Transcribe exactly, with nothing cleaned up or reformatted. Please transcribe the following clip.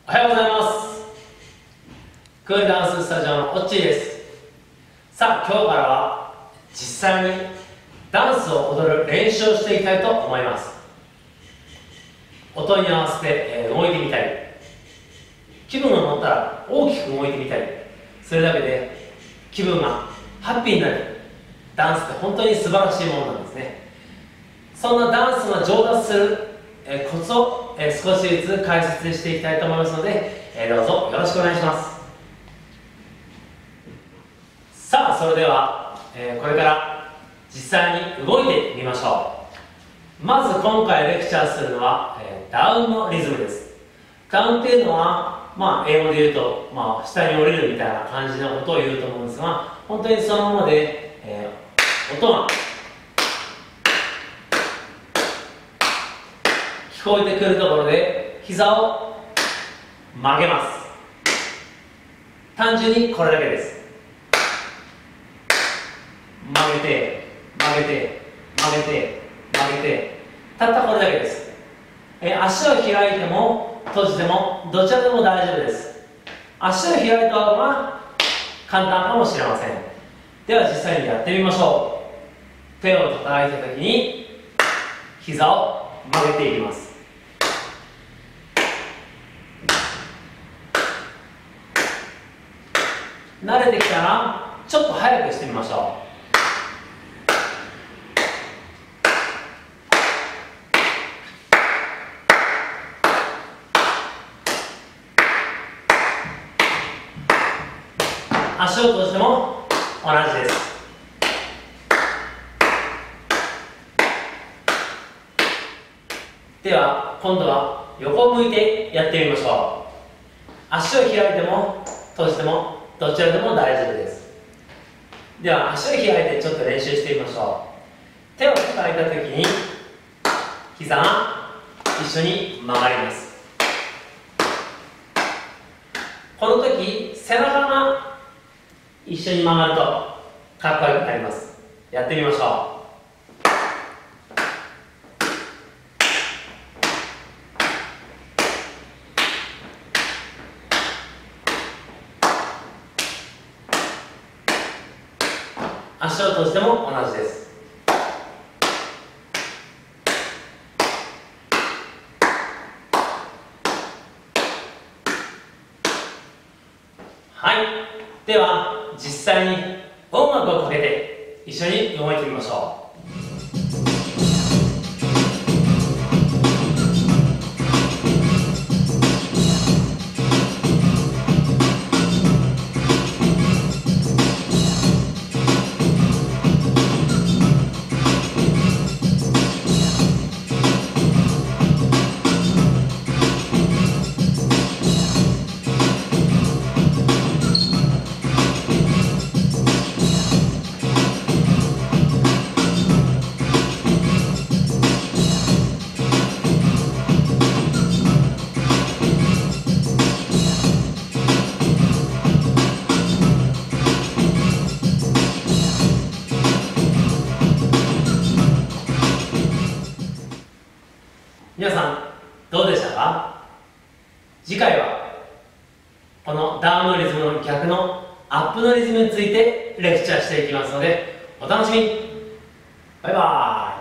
おはようございます。クールダンススタジオのオッチーです。さあ、今日からは実際にダンスを踊る練習をしていきたいと思います。音に合わせて、えー、動いてみたり、気分が乗ったら大きく動いてみたり、それだけで気分がハッピーになる。ダンスって本当に素晴らしいものなんですね。そんなダンスが上達する、えー、コツを、えー、少しずつ解説していきたいと思いますので、えー、どうぞよろしくお願いします。さあ、それでは、えー、これから実際に動いてみましょう。まず今回レクチャーするのは、えー、ダウンのリズムです。ダウンっていうのは、まあ、英語で言うと、まあ、下に降りるみたいな感じのことを言うと思うんですが、本当にそのままで、えー、音が聞こえてくるところで膝を曲げます。単純にこれだけです。曲げて曲げて曲げて曲げて、たったこれだけです。え足を開いても閉じてもどちらでも大丈夫です。足を開いた方が簡単かもしれません。では実際にやってみましょう。手を叩いた時に膝を曲げていきます。慣れてきたらちょっと早くしてみましょう。足を閉じても同じです。では今度は横を向いてやってみましょう。足を開いても閉じてもどちらでも大丈夫です。では足を開いてちょっと練習してみましょう。手を叩いた時に膝が一緒に曲がります。この時背中が一緒に曲がるとかっこよくなります。やってみましょう。足を閉じても同じです。はい、では実際に音楽をかけて一緒に動いてみましょう。皆さんどうでしたか？次回はこのダウンのリズムの逆のアップのリズムについてレクチャーしていきますのでお楽しみに。バイバーイ。